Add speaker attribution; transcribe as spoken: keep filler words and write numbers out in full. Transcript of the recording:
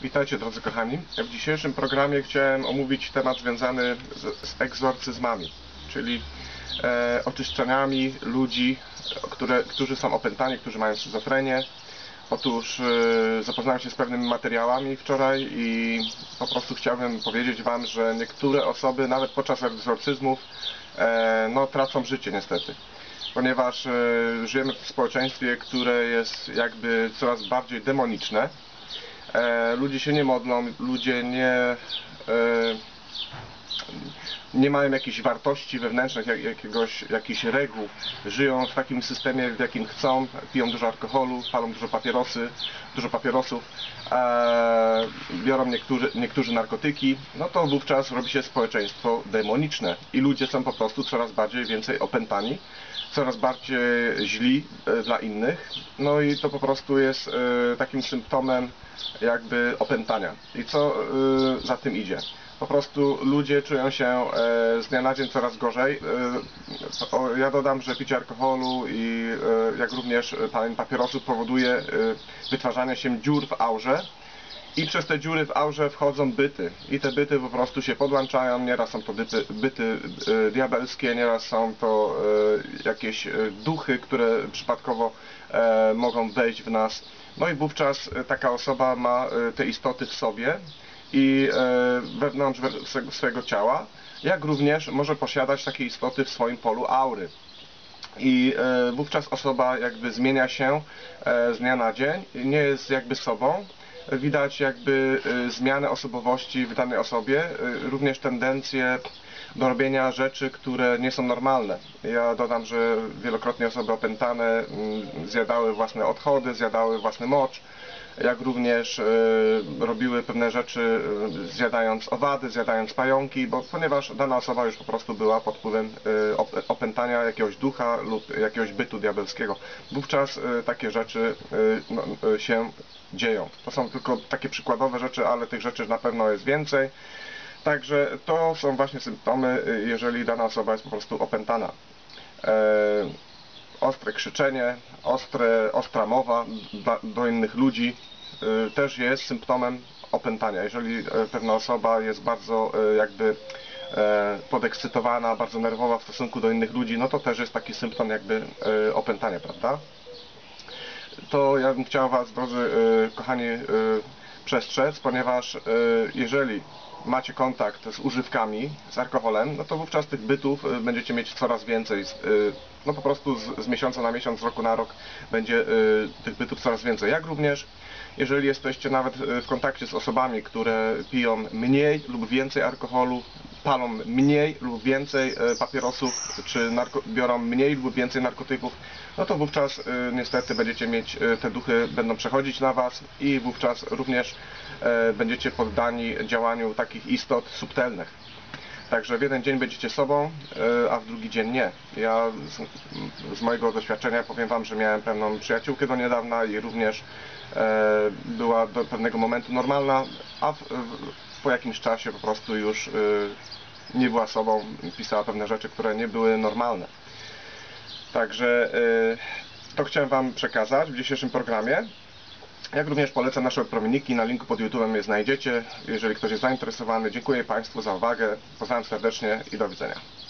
Speaker 1: Witajcie drodzy kochani. W dzisiejszym programie chciałem omówić temat związany z, z egzorcyzmami, czyli e, oczyszczeniami ludzi, które, którzy są opętani, którzy mają schizofrenię. Otóż e, zapoznałem się z pewnymi materiałami wczoraj i po prostu chciałbym powiedzieć Wam, że niektóre osoby nawet podczas egzorcyzmów e, no, tracą życie niestety. Ponieważ e, żyjemy w społeczeństwie, które jest jakby coraz bardziej demoniczne. E, ludzie się nie modlą, ludzie nie, e, nie mają jakichś wartości wewnętrznych, jak, jakiegoś, jakichś reguł. Żyją w takim systemie, w jakim chcą, piją dużo alkoholu, palą dużo papierosy, dużo papierosów, e, biorą niektórzy, niektórzy narkotyki. No to wówczas robi się społeczeństwo demoniczne i ludzie są po prostu coraz bardziej więcej opętani, coraz bardziej źli dla innych. No i to po prostu jest e, takim symptomem jakby opętania. I co y, za tym idzie? Po prostu ludzie czują się e, z dnia na dzień coraz gorzej. E, o, ja dodam, że picie alkoholu i e, jak również palenie papierosów powoduje e, wytwarzanie się dziur w aurze. I przez te dziury w aurze wchodzą byty. I te byty po prostu się podłączają. Nieraz są to byty, byty e, diabelskie, nieraz są to e, jakieś duchy, które przypadkowo e, mogą wejść w nas. No i wówczas taka osoba ma te istoty w sobie i wewnątrz swojego ciała, jak również może posiadać takie istoty w swoim polu aury. I wówczas osoba jakby zmienia się z dnia na dzień, nie jest jakby sobą. Widać jakby zmianę osobowości w danej osobie, również tendencje do robienia rzeczy, które nie są normalne. Ja dodam, że wielokrotnie osoby opętane zjadały własne odchody, zjadały własny mocz, jak również y, robiły pewne rzeczy y, zjadając owady, zjadając pająki, bo ponieważ dana osoba już po prostu była pod wpływem y, opętania jakiegoś ducha lub jakiegoś bytu diabelskiego. Wówczas y, takie rzeczy y, no, y, się dzieją. To są tylko takie przykładowe rzeczy, ale tych rzeczy na pewno jest więcej. Także to są właśnie symptomy, jeżeli dana osoba jest po prostu opętana. E, ostre krzyczenie, ostre, ostra mowa do, do innych ludzi e, też jest symptomem opętania. Jeżeli pewna osoba jest bardzo e, jakby e, podekscytowana, bardzo nerwowa w stosunku do innych ludzi, no to też jest taki symptom jakby e, opętania, prawda? To ja bym chciał Was, drodzy e, kochani, e, przestrzec, ponieważ e, jeżeli macie kontakt z używkami, z alkoholem, no to wówczas tych bytów będziecie mieć coraz więcej. No po prostu z, z miesiąca na miesiąc, z roku na rok będzie y, tych bytów coraz więcej. Jak również, jeżeli jesteście nawet w kontakcie z osobami, które piją mniej lub więcej alkoholu, palą mniej lub więcej papierosów, czy biorą mniej lub więcej narkotyków, no to wówczas y, niestety będziecie mieć, y, te duchy będą przechodzić na Was i wówczas również y, będziecie poddani działaniu takich istot subtelnych. Także w jeden dzień będziecie sobą, y, a w drugi dzień nie. Ja z, z mojego doświadczenia powiem Wam, że miałem pewną przyjaciółkę do niedawna i również y, była do pewnego momentu normalna, a w, w, po jakimś czasie po prostu już y, nie była sobą, pisała pewne rzeczy, które nie były normalne. Także y, to chciałem Wam przekazać w dzisiejszym programie. Jak również polecam nasze promienniki, na linku pod YouTube'em je znajdziecie, jeżeli ktoś jest zainteresowany. Dziękuję Państwu za uwagę, pozdrawiam serdecznie i do widzenia.